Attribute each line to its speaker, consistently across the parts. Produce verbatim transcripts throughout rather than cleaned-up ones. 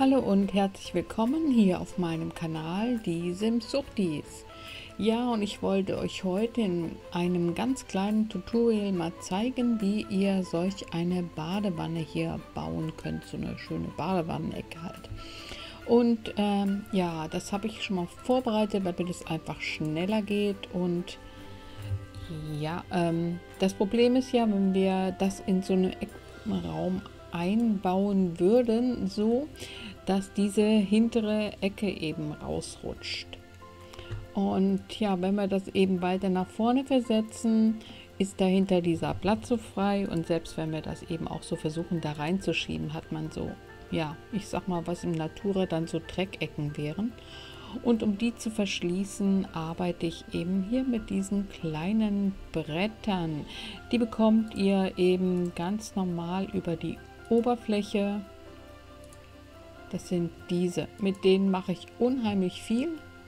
Speaker 1: Hallo und herzlich willkommen hier auf meinem Kanal, die Simsuchtis. Ja, und ich wollte euch heute in einem ganz kleinen Tutorial mal zeigen, wie ihr solch eine Badewanne hier bauen könnt, so eine schöne Badewannenecke halt. Und ähm, ja, das habe ich schon mal vorbereitet, damit es einfach schneller geht. Und ja, ähm, das Problem ist ja, wenn wir das in so einen Eckenraum einbauen würden, so dass diese hintere Ecke eben rausrutscht. Und ja, wenn wir das eben weiter nach vorne versetzen, ist dahinter dieser Platz so frei, und selbst wenn wir das eben auch so versuchen da reinzuschieben, hat man so, ja, ich sag mal, was im Natura dann so Dreckecken wären. Und um die zu verschließen, arbeite ich eben hier mit diesen kleinen Brettern. Die bekommt ihr eben ganz normal über die Oberfläche. Das sind diese. Mit denen mache ich unheimlich viel.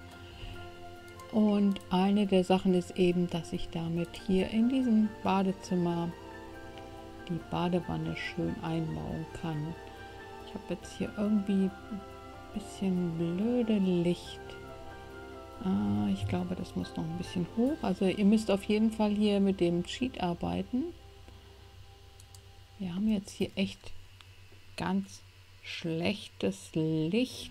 Speaker 1: Und eine der Sachen ist eben, dass ich damit hier in diesem Badezimmer die Badewanne schön einbauen kann. Ich habe jetzt hier irgendwie ein bisschen blöde Licht. Ah, ich glaube, das muss noch ein bisschen hoch. Also ihr müsst auf jeden Fall hier mit dem Cheat arbeiten. Wir haben jetzt hier echt ganz schlechtes Licht.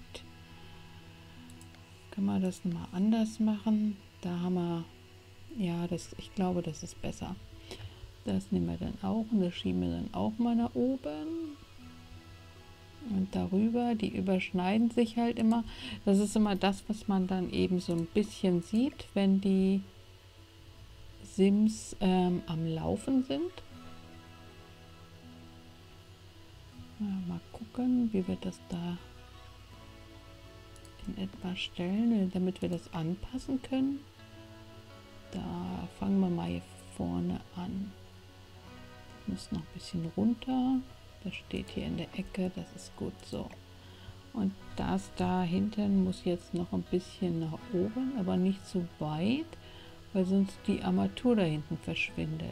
Speaker 1: Können wir das mal anders machen? Da haben wir, ja, das, ich glaube, das ist besser. Das nehmen wir dann auch und das schieben wir dann auch mal nach oben. Und darüber, die überschneiden sich halt immer. Das ist immer das, was man dann eben so ein bisschen sieht, wenn die Sims ähm, am Laufen sind. Ja, mal gucken, wie wir das da in etwa stellen, damit wir das anpassen können. Da fangen wir mal hier vorne an. Das muss noch ein bisschen runter. Das steht hier in der Ecke, das ist gut so. Und das da hinten muss jetzt noch ein bisschen nach oben, aber nicht zu weit, weil sonst die Armatur da hinten verschwindet.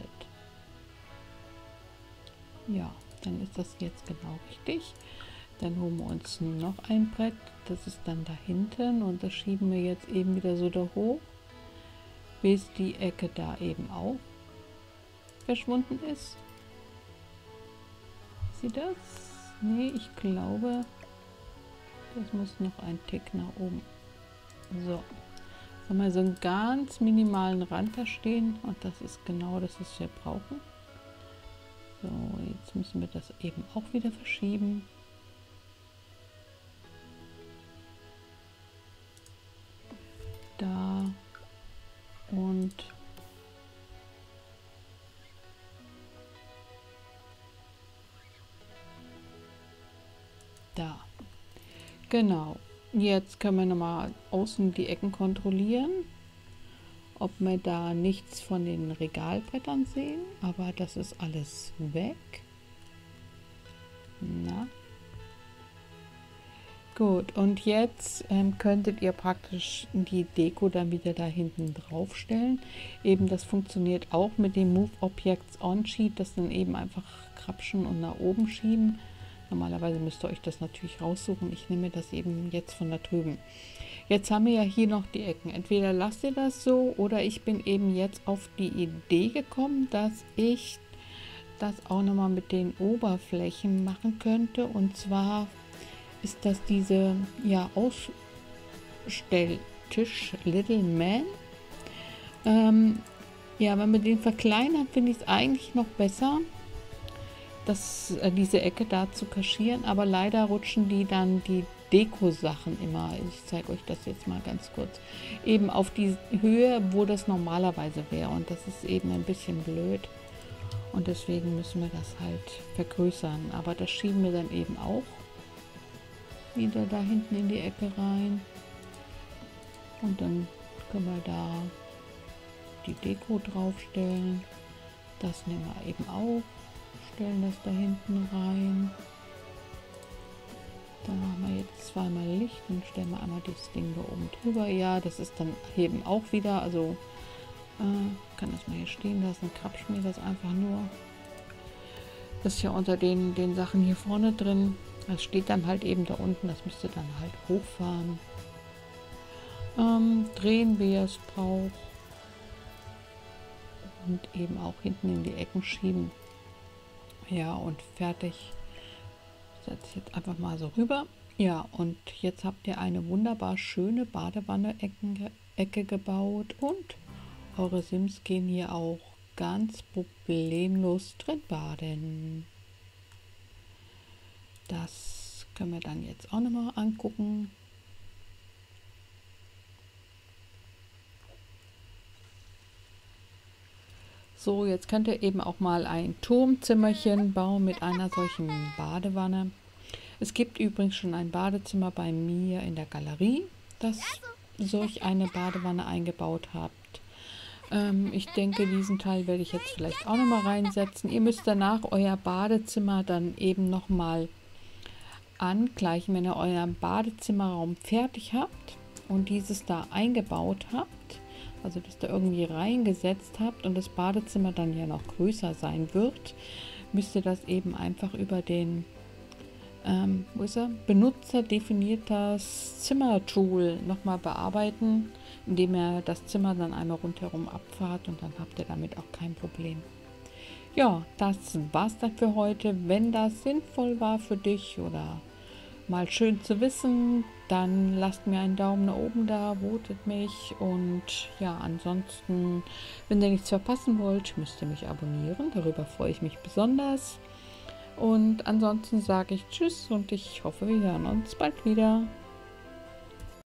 Speaker 1: Ja, dann ist das jetzt genau richtig. Dann holen wir uns noch ein Brett, das ist dann da hinten, und das schieben wir jetzt eben wieder so da hoch, bis die Ecke da eben auch verschwunden ist. Sieht das? Nee, ich glaube, das muss noch ein Tick nach oben. So, jetzt haben wir so einen ganz minimalen Rand da stehen, und das ist genau das, was wir brauchen. So, jetzt müssen wir das eben auch wieder verschieben. Da und da. Genau. Jetzt können wir nochmal außen die Ecken kontrollieren, ob wir da nichts von den Regalbrettern sehen, aber das ist alles weg. Na. Gut, und jetzt ähm, könntet ihr praktisch die Deko dann wieder da hinten drauf stellen. Eben das funktioniert auch mit dem Move Objects On Sheet, das dann eben einfach krapschen und nach oben schieben. Normalerweise müsst ihr euch das natürlich raussuchen. Ich nehme das eben jetzt von da drüben. Jetzt haben wir ja hier noch die Ecken. Entweder lasst ihr das so, oder ich bin eben jetzt auf die Idee gekommen, dass ich das auch nochmal mit den Oberflächen machen könnte. Und zwar ist das diese, ja, Ausstelltisch Little Man. Ähm, ja, wenn man den verkleinert, finde ich es eigentlich noch besser, das, äh, diese Ecke da zu kaschieren, aber leider rutschen die dann die Deko-Sachen immer. Ich zeige euch das jetzt mal ganz kurz. Eben auf die Höhe, wo das normalerweise wäre, und das ist eben ein bisschen blöd. Und deswegen müssen wir das halt vergrößern. Aber das schieben wir dann eben auch wieder da hinten in die Ecke rein, und dann können wir da die Deko draufstellen. Das nehmen wir eben auch, stellen das da hinten rein. Da machen wir jetzt zweimal Licht und stellen wir einmal das Ding da oben drüber. Ja, das ist dann eben auch wieder, also äh, kann das mal hier stehen lassen, krapschen wir das einfach nur. Das ist ja unter den, den Sachen hier vorne drin. Das steht dann halt eben da unten, das müsst ihr dann halt hochfahren. Ähm, drehen, wie ihr es braucht. Und eben auch hinten in die Ecken schieben. Ja, und fertig. Setze ich jetzt einfach mal so rüber. Ja, und jetzt habt ihr eine wunderbar schöne Badewanne-Ecke gebaut. Und eure Sims gehen hier auch ganz problemlos drin baden. Das können wir dann jetzt auch nochmal angucken. So, jetzt könnt ihr eben auch mal ein Turmzimmerchen bauen mit einer solchen Badewanne. Es gibt übrigens schon ein Badezimmer bei mir in der Galerie, das solch eine Badewanne eingebaut habt. Ähm, ich denke, diesen Teil werde ich jetzt vielleicht auch nochmal reinsetzen. Ihr müsst danach euer Badezimmer dann eben nochmal angleichen, wenn ihr euren Badezimmerraum fertig habt und dieses da eingebaut habt, also das da irgendwie reingesetzt habt und das Badezimmer dann ja noch größer sein wird, müsst ihr das eben einfach über den ähm, wo ist er? Benutzer definiertes Zimmertool nochmal bearbeiten, indem ihr das Zimmer dann einmal rundherum abfahrt und dann habt ihr damit auch kein Problem. Ja, das war's dann für heute. Wenn das sinnvoll war für dich oder mal schön zu wissen, dann lasst mir einen Daumen nach oben da, votet mich und ja, ansonsten, wenn ihr nichts verpassen wollt, müsst ihr mich abonnieren. Darüber freue ich mich besonders. Und ansonsten sage ich Tschüss und ich hoffe, wir hören uns bald wieder.